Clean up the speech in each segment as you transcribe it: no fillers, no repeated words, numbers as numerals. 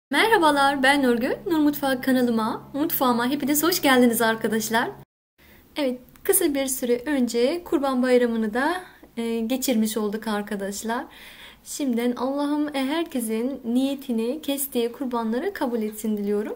Merhabalar, ben Nurgül. Nur Mutfağı mutfağıma hepiniz hoş geldiniz arkadaşlar. Evet, kısa bir süre önce Kurban Bayramı'nı da geçirmiş olduk arkadaşlar. Şimdiden Allah'ım herkesin niyetini, kestiği kurbanları kabul etsin diliyorum.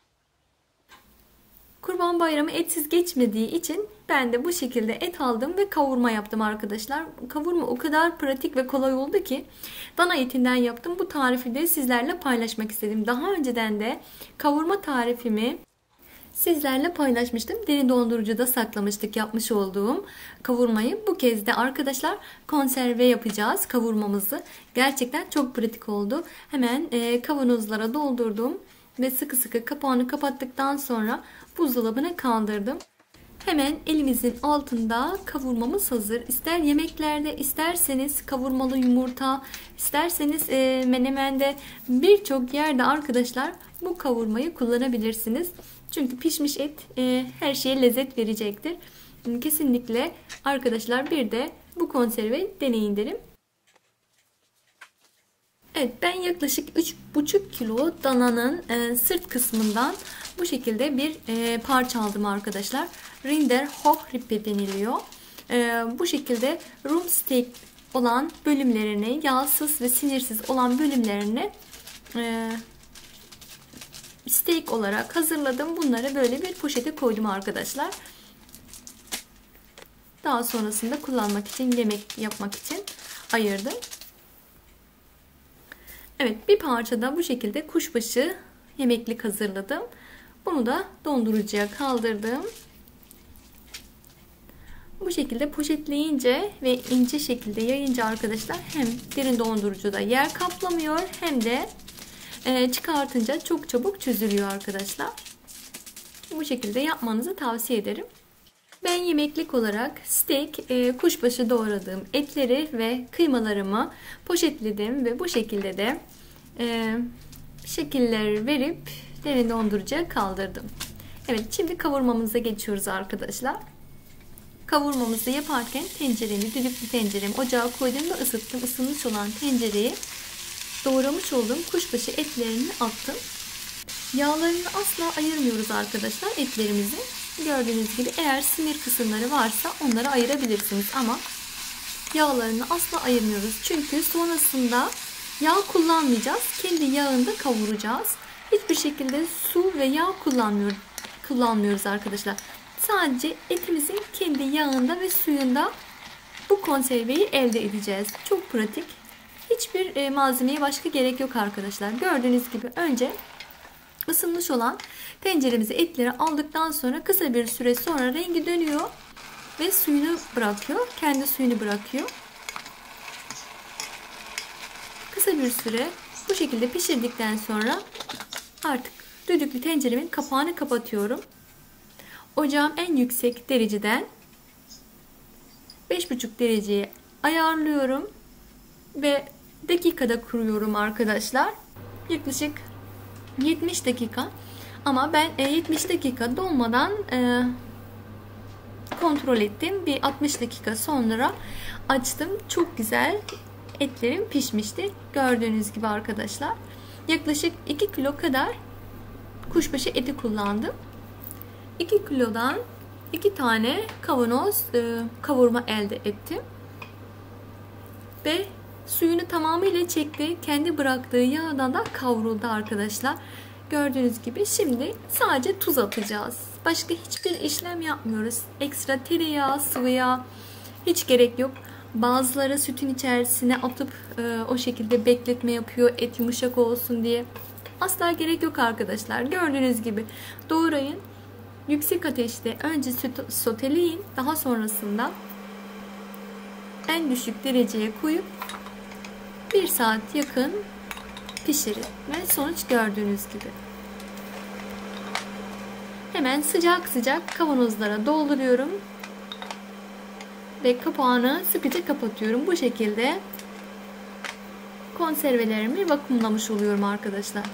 Kurban Bayramı etsiz geçmediği için ben de bu şekilde et aldım ve kavurma yaptım arkadaşlar. Kavurma o kadar pratik ve kolay oldu ki dana etinden yaptım. Bu tarifi de sizlerle paylaşmak istedim. Daha önceden de kavurma tarifimi sizlerle paylaşmıştım. Derin dondurucuda saklamıştık yapmış olduğum kavurmayı. Bu kez de arkadaşlar konserve yapacağız kavurmamızı. Gerçekten çok pratik oldu. Hemen kavanozlara doldurdum ve sıkı sıkı kapağını kapattıktan sonra buzdolabına kaldırdım. Hemen elimizin altında kavurmamız hazır. İster yemeklerde, isterseniz kavurmalı yumurta, isterseniz menemende, birçok yerde arkadaşlar bu kavurmayı kullanabilirsiniz. Çünkü pişmiş et her şeye lezzet verecektir. Kesinlikle arkadaşlar bir de bu konserve deneyin derim. Evet, ben yaklaşık 3,5 kilo dananın sırt kısmından bu şekilde bir parça aldım arkadaşlar. Rinder Hoch Rippe deniliyor. Bu şekilde Rum steak olan bölümlerini, yağsız ve sinirsiz olan bölümlerini steak olarak hazırladım. Bunları böyle bir poşete koydum arkadaşlar. Daha sonrasında kullanmak için, yemek yapmak için ayırdım. Evet, bir parça da bu şekilde kuşbaşı yemeklik hazırladım. Bunu da dondurucuya kaldırdım. Bu şekilde poşetleyince ve ince şekilde yayınca arkadaşlar hem derin dondurucuda yer kaplamıyor hem de çıkartınca çok çabuk çözülüyor arkadaşlar. Bu şekilde yapmanızı tavsiye ederim. Ben yemeklik olarak steak, kuşbaşı doğradığım etleri ve kıymalarımı poşetledim ve bu şekilde de şekiller verip derin dondurucuya kaldırdım. Evet, şimdi kavurmamıza geçiyoruz arkadaşlar. Kavurmamızı yaparken düdüklü tenceremi ocağa koydum ve ısıttım. Isınmış olan tencereye doğramış olduğum kuşbaşı etlerini attım. Yağlarını asla ayırmıyoruz arkadaşlar etlerimizi. Gördüğünüz gibi eğer sinir kısımları varsa onları ayırabilirsiniz ama yağlarını asla ayırmıyoruz. Çünkü sonrasında yağ kullanmayacağız. Kendi yağında kavuracağız. Hiçbir şekilde su ve yağ kullanmıyoruz arkadaşlar. Sadece etimizin kendi yağında ve suyunda bu konserveyi elde edeceğiz. Çok pratik. Hiçbir malzemeye başka gerek yok arkadaşlar. Gördüğünüz gibi önce ısınmış olan tenceremize etleri aldıktan sonra kısa bir süre sonra rengi dönüyor ve suyunu bırakıyor. Kendi suyunu bırakıyor. Kısa bir süre bu şekilde pişirdikten sonra artık düdüklü tenceremin kapağını kapatıyorum. Ocağım en yüksek dereceden 5,5 dereceye ayarlıyorum ve dakikada kuruyorum arkadaşlar. Yaklaşık 70 dakika, ama ben 70 dakika dolmadan kontrol ettim. Bir 60 dakika sonra açtım. Çok güzel etlerim pişmişti. Gördüğünüz gibi arkadaşlar. Yaklaşık 2 kilo kadar kuşbaşı eti kullandım. 2 kilodan 2 tane kavanoz kavurma elde ettim. Ve suyunu tamamıyla çekti. Kendi bıraktığı yağdan da kavruldu arkadaşlar. Gördüğünüz gibi şimdi sadece tuz atacağız. Başka hiçbir işlem yapmıyoruz. Ekstra tereyağı, sıvı yağ hiç gerek yok. Bazıları sütün içerisine atıp o şekilde bekletme yapıyor et yumuşak olsun diye. Asla gerek yok arkadaşlar. Gördüğünüz gibi doğrayın. Yüksek ateşte önce soteleyin. Daha sonrasında en düşük dereceye koyup 1 saat yakın pişirin ve sonuç gördüğünüz gibi. Hemen sıcak sıcak kavanozlara dolduruyorum ve kapağını sıkıca kapatıyorum. Bu şekilde konservelerimi vakumlamış oluyorum arkadaşlar.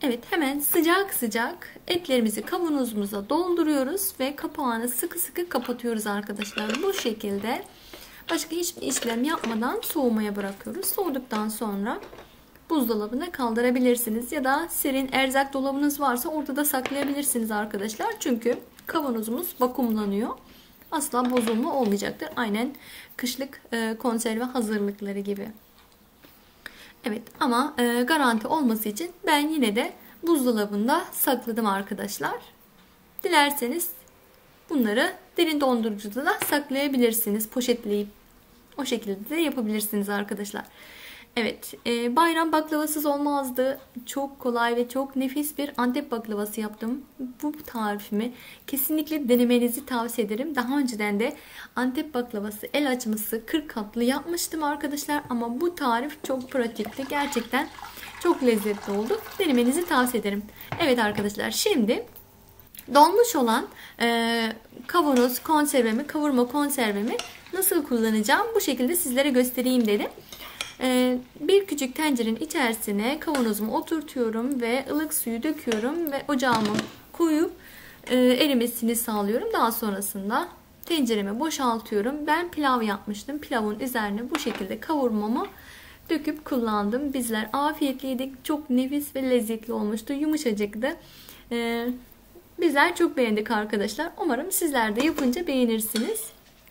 Evet, hemen sıcak sıcak etlerimizi kavanozumuza dolduruyoruz ve kapağını sıkı sıkı kapatıyoruz arkadaşlar. Bu şekilde başka hiçbir işlem yapmadan soğumaya bırakıyoruz. Soğuduktan sonra buzdolabına kaldırabilirsiniz ya da serin erzak dolabınız varsa orada da saklayabilirsiniz arkadaşlar. Çünkü kavanozumuz vakumlanıyor. Asla bozulma olmayacaktır. Aynen kışlık konserve hazırlıkları gibi. Evet, ama garanti olması için ben yine de buzdolabında sakladım arkadaşlar. Dilerseniz bunları derin dondurucuda da saklayabilirsiniz. Poşetleyip o şekilde de yapabilirsiniz arkadaşlar. Evet, bayram baklavasız olmazdı. Çok kolay ve çok nefis bir Antep baklavası yaptım. Bu tarifimi kesinlikle denemenizi tavsiye ederim. Daha önceden de Antep baklavası el açması 40 katlı yapmıştım arkadaşlar. Ama bu tarif çok pratikti. Gerçekten çok lezzetli oldu. Denemenizi tavsiye ederim. Evet arkadaşlar, şimdi donmuş olan kavanoz konservemi, kavurma konservemi nasıl kullanacağım bu şekilde sizlere göstereyim dedim. Bir küçük tencerenin içerisine kavanozumu oturtuyorum ve ılık suyu döküyorum ve ocağımı koyup erimesini sağlıyorum. Daha sonrasında tencereme boşaltıyorum. Ben pilav yapmıştım. Pilavın üzerine bu şekilde kavurmamı döküp kullandım. Bizler afiyetle yedik. Çok nefis ve lezzetli olmuştu. Yumuşacıktı. Bizler çok beğendik arkadaşlar. Umarım sizler de yapınca beğenirsiniz.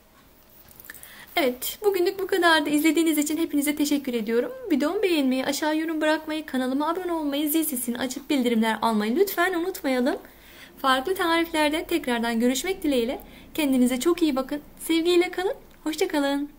Evet, bugünlük bu kadardı. İzlediğiniz için hepinize teşekkür ediyorum. Videomu beğenmeyi, aşağı yorum bırakmayı, kanalıma abone olmayı, zil sesini açıp bildirimler almayı lütfen unutmayalım. Farklı tariflerde tekrardan görüşmek dileğiyle. Kendinize çok iyi bakın. Sevgiyle kalın. Hoşça kalın.